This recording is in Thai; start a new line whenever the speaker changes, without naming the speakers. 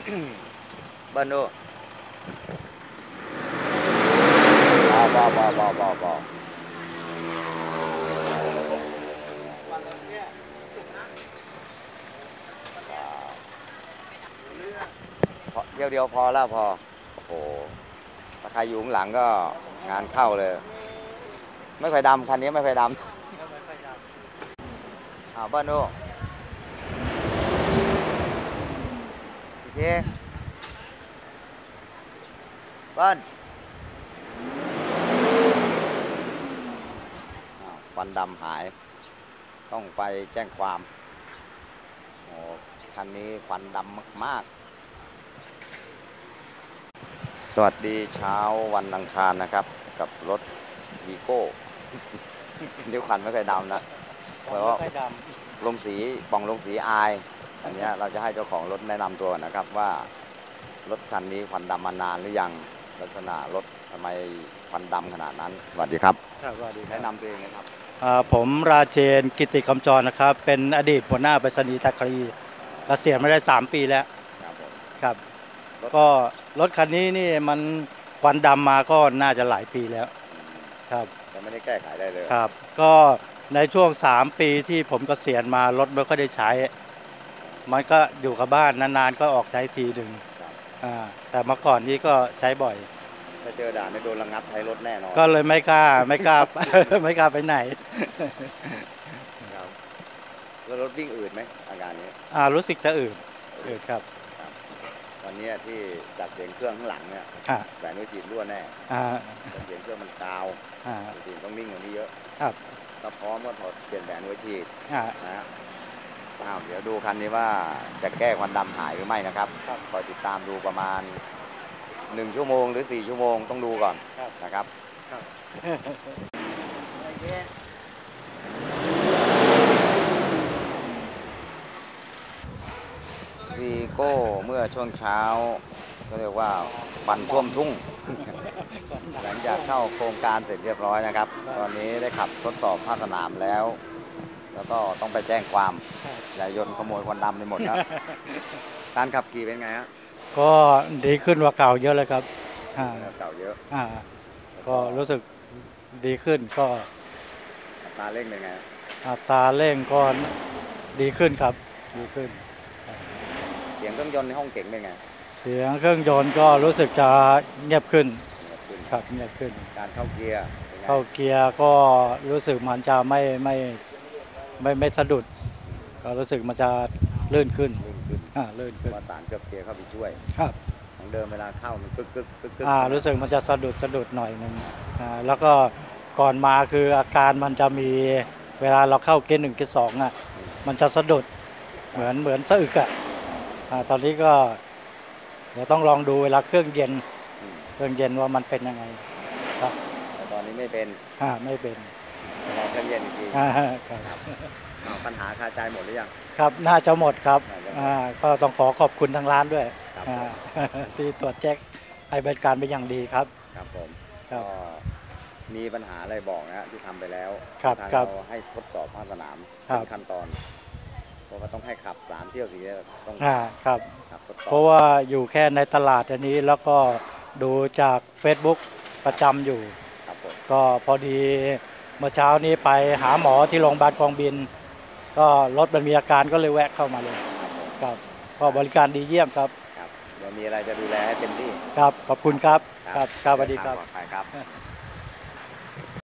เบิ้ลดูบอเดียวพอแล้วพอโอ้โหถ้าใครอยู่ข้างหลังก็งานเข้าเลยไม่ค่อยดำคันนี้ไม่ค่อยดำเบิ้ลดูโอเคเบิ้ลควันดำหายต้องไปแจ้งความโอ้คันนี้ควันดำมากๆสวัสดีเช้าวันอังคารนะครับกับรถวีโก้เดี๋ยวควันไม่ค่อยดำนะเพราะว่าลงสีป่องลงสีอายอันนี้เราจะให้เจ้าของรถแนะนำตัวนะครับว่ารถคันนี้ควันดำมานานหรือยังลักษณะรถทำไมควันดำขนาดนั้นสวัสดีครับ
สวัสดี
แนะนำตัวเองนะครับ
ผมราเชนกิติคำจรนะครับเป็นอดีตหัวหน้าไปรษณีย์จักรีเกษียณมาได้3 ปีแล้วครับก็รถคันนี้นี่มันควันดำมาก็น่าจะหลายปีแล้วครับ
ยังไม่ได้แก้ไขได้เลย
ครับก็ในช่วง3 ปีที่ผมเกษียณมารถไม่ค่อยได้ใช้มันก็อยู่กับบ้านนานๆก็ออกใช้ทีหนึ่งแต่เมื่อก่อนนี้ก็ใช้บ่อย
ถ้าเจอด่านโดนระงับใช้รถแน่นอน
ก็เลยไม่กล้าไม่กล้าไปไหน
แล้วรถวิ่งอืดไหมอาการนี้
รู้สึกจะอืดครับ
วันนี้ที่จากเสียงเครื่องข้างหลังเนี่ยแหวนหัวฉีดรั่วแน่เสียงเครื่องมันกาวจริงต้องนิ่งกว่านี้เยอะถ้าพร้อมก็ถอดเปลี่ยนแหวนหัวฉีดนะเดี๋ยวดูคันนี้ว่าจะแก้ควันดำหายหรือไม่นะครับคอยติดตามดูประมาณ1 ชั่วโมงหรือ4 ชั่วโมงต้องดูก่อนนะครับวีโก้เมื่อช่วงเช้าก็เรียกว่าควันท่วมทุ่งหลังจากเข้าโครงการเสร็จเรียบร้อยนะครับตอนนี้ได้ขับทดสอบภาคสนามแล้วก็ต้องไปแจ้งความอย่ายนขโมยควันดำไปหมดครับการขับขี่เป็นไงฮะ
ก็ดีขึ้นกว่าเก่าเยอะเลยครับ
เก่าเยอะ
ก็รู้สึกดีขึ้นก็
อัตราเร่งเป็นไง
อัตราเร่งก็ดีขึ้นครับดีขึ้น
เสียงเครื่องยนต์ในห้องเก๋งเป็นไง
เสียงเครื่องยนต์ก็รู้สึกจะเงียบขึ้นครับเงียบขึ้น
การเข้าเกียร์
ก็รู้สึกมันจะไม่สะดุดก็รู้สึกมันจะลื่นขึ้นลื่นขึ้น
ว่าสารเกียร์เข้าไปช่วย
ครับ
ของเดิมเวลาเข้ามันกึก
รู้สึกมันจะสะดุดหน่อยนึงแล้วก็ก่อนมาคืออาการมันจะมีเวลาเราเข้าเกียร์1เกียร์2มันจะสะดุดเหมือนสะอึกตอนนี้ก็เดี๋ยวต้องลองดูเวลาเครื่องเย็นว่ามันเป็นยังไงครับ
แต่ตอนนี้ไม่เป็น
ไม่เป็น
รอเครื่องเย็นอีกทีครับปัญหาคาใจหมดหรือยัง
ครับน่าจะหมดครับก็ต้องขอบคุณทางร้านด้วยที่ตรวจเช็คให้บริการเป็นอย่างดีครับ
ครับผมก็มีปัญหาอะไรบอกนะที่ทำไปแล้ว
เรา
ให้ทดสอบภาคสนามเป็นขั้นตอนเพราะว่าต้องให้ขับ3 เที่ยว4ต้อง
ครับเพราะว่าอยู่แค่ในตลาดอันนี้แล้วก็ดูจาก Facebook ประจำอยู่ก็พอดีเมื่อเช้านี้ไปหาหมอที่โรงพยาบาลกองบินก็รถมันมีอาการก็เลยแวะเข้ามาเลยครับก็บริการดีเยี่ยมครับ
เดี๋ยวมีอะไรจะดูแลให้เต็มที่
ครับขอบคุณครับครับสวัสดีครับ